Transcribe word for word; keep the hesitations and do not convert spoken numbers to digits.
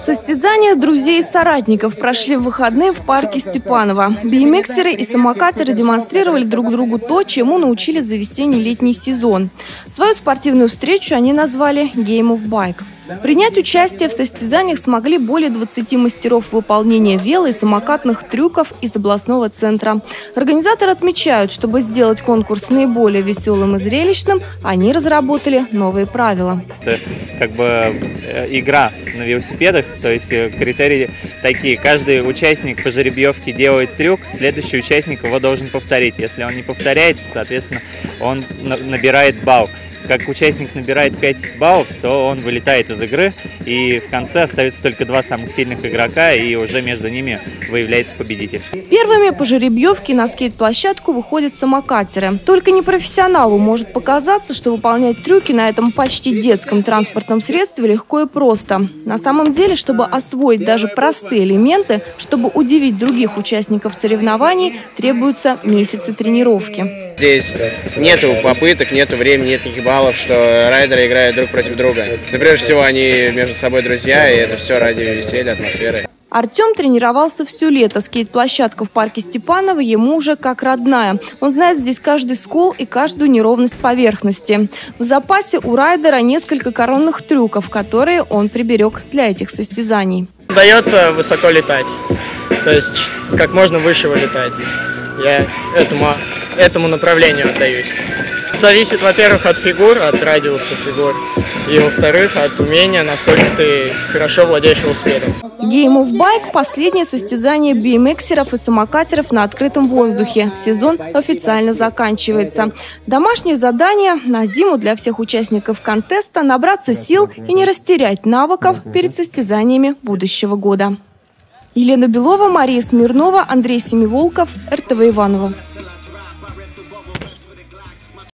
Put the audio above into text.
Состязания друзей и соратников прошли в выходные в парке Степанова. Би эм иксеры и самокатеры демонстрировали друг другу то, чему научились за весенний-летний сезон. Свою спортивную встречу они назвали «Game of Bike». Принять участие в состязаниях смогли более двадцати мастеров выполнения вело- и самокатных трюков из областного центра. Организаторы отмечают, чтобы сделать конкурс наиболее веселым и зрелищным, они разработали новые правила. Это как бы игра на велосипедах, то есть критерии такие. Каждый участник по жеребьевке делает трюк, следующий участник его должен повторить. Если он не повторяет, соответственно, он набирает балл. Как участник набирает пять баллов, то он вылетает из игры, и в конце остаются только два самых сильных игрока, и уже между ними выявляется победитель. Первыми по жеребьевке на скейт-площадку выходят самокатеры. Только непрофессионалу может показаться, что выполнять трюки на этом почти детском транспортном средстве легко и просто. На самом деле, чтобы освоить даже простые элементы, чтобы удивить других участников соревнований, требуются месяцы тренировки. Здесь нету попыток, нету времени, нет никаких баллов, что райдеры играют друг против друга. Но прежде всего они между собой друзья, и это все ради веселья, атмосферы. Артем тренировался все лето. Скейт-площадка в парке Степанова ему уже как родная. Он знает здесь каждый скол и каждую неровность поверхности. В запасе у райдера несколько коронных трюков, которые он приберег для этих состязаний. Удается высоко летать, то есть как можно выше вылетать. Я этому, этому направлению отдаюсь. Зависит, во-первых, от фигур, от радиуса фигур, и, во-вторых, от умения, насколько ты хорошо владеешь велосипедом. Game of Bike – последнее состязание би эм иксеров и самокатеров на открытом воздухе. Сезон официально заканчивается. Домашнее задание на зиму для всех участников контеста – набраться сил и не растерять навыков перед состязаниями будущего года. Елена Белова, Мария Смирнова, Андрей Семиволков, эр тэ вэ Иваново.